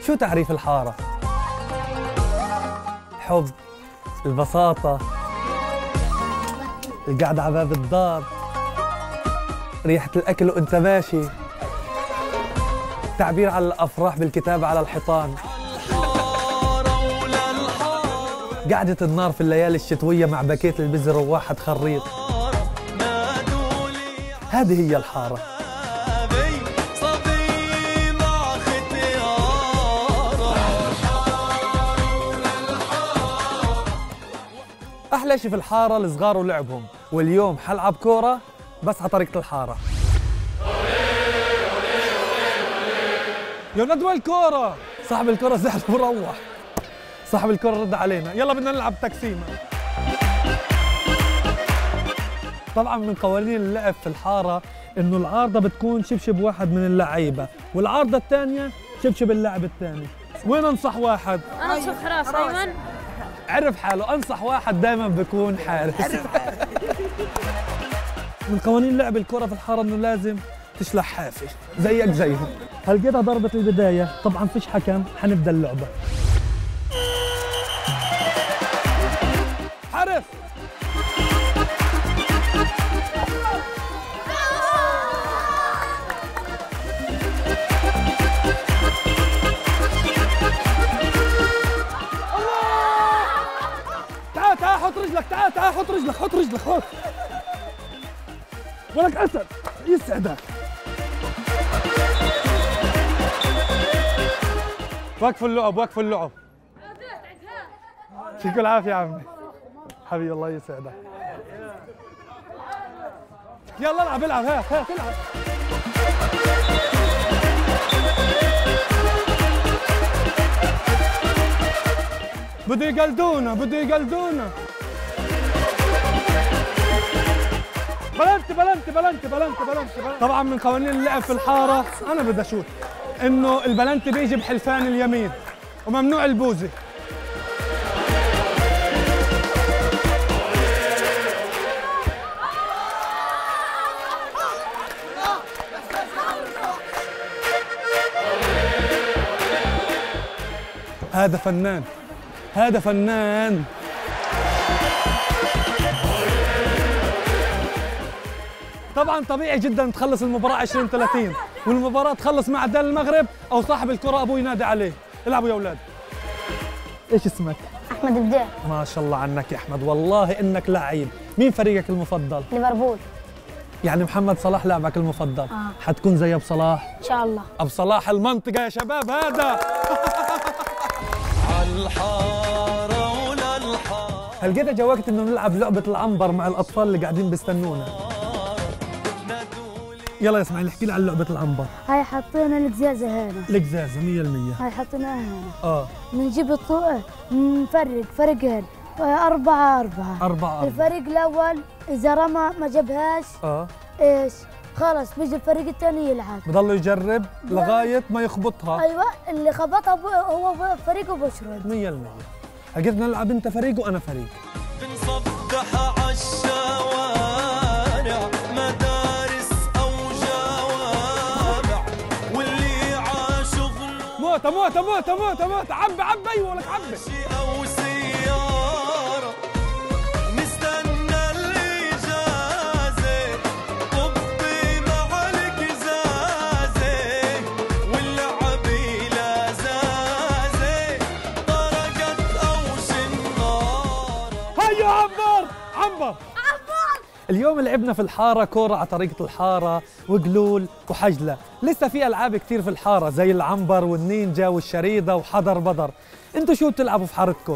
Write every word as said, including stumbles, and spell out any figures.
شو تعريف الحارة؟ الحب، البساطة، القعدة على باب الدار، ريحة الأكل وأنت ماشي، تعبير على الأفراح بالكتابة على الحيطان، قعدة النار في الليالي الشتوية مع باكيت البزر وواحد خريط. هذه هي الحارة. أحلى شي في الحارة الصغار ولعبهم، واليوم حلعب كورة بس على طريقة الحارة. يا ندوة الكورة، صاحب الكورة زعل وروح. صاحب الكرة رد علينا، يلا بدنا نلعب تقسيمة. طبعا من قوانين اللعب في الحارة انه العارضة بتكون شبشب واحد من اللعيبة، والعارضة الثانية شبشب اللاعب الثاني. وين انصح واحد؟ انا انصح حراس ايمن. عرف حاله، انصح واحد دائما بيكون حارس. من قوانين لعب الكرة في الحارة انه لازم تشلح حافي زيك زيهم. هلقيتها ضربة البداية، طبعا فيش حكم، حنبدا اللعبة. حارس تعال تعال حط رجلك، تعال تعال حط رجلك، حط رجلك، حط ولك اسد يسعدك. وقفوا اللعب، وقفوا اللعب. يعطيك العافية يا عمي حبيبي، الله يسعدك. يلا العب العب، هات هات العب. بده يقلدونا، بده يقلدونا. بلنتي بلنتي بلنتي بلنتي بلنتي. طبعا من قوانين اللعب في الحارة أنا بدي أشوت إنه البلنتي بيجي بحلفان اليمين وممنوع البوزة. هذا فنان، هذا فنان. طبعا طبيعي جدا تخلص المباراة عشرين ثلاثين، والمباراة تخلص مع عدال المغرب او صاحب الكرة ابوه ينادي عليه. العبوا يا اولاد. ايش اسمك؟ احمد بديع. ما شاء الله عنك يا احمد، والله انك لعيب. مين فريقك المفضل؟ ليفربول. يعني محمد صلاح لاعبك المفضل؟ آه. حتكون زي ابو صلاح؟ ان شاء الله. ابو صلاح المنطقة يا شباب هذا. الحارة ولا الحارة. هلقيت جوقت انه نلعب لعبة العنبر مع الاطفال اللي قاعدين بيستنونا. يلا يا اسماعيل احكي لي عن لعبة العنبر. هاي حطينا القزازة هنا. القزازة مية بالمية. هاي حطيناها هنا. اه. بنجيب الطوق، نفرق فرقين، أربعة أربعة. أربعة. الفريق الأول إذا رمى ما جابهاش اه إيش؟ خلص بيجي الفريق الثاني يلعب. بضل يجرب لغاية ما يخبطها. أيوة اللي خبطها هو فريقه بشرد. مية بالمية. هجيت نلعب أنت فريق وأنا فريق. بنصبح عالشوارع مدارس أو جوامع واللي عاشغله موتة موتة موتة موتة موتة. عبي عبي أيوة لك عبي. أو سيارة نستنى الإجازة طبي مع الكزازة واللعبي لازازة طرقت أو شنارة. هيا عنبر عنبر عنبر. اليوم لعبنا في الحارة كورة على طريقة الحارة وقلول وحجلة. لسه في ألعاب كثير في الحارة زي العنبر والنينجا والشريدة وحضر بدر. انتوا شو بتلعبوا في حارتكم؟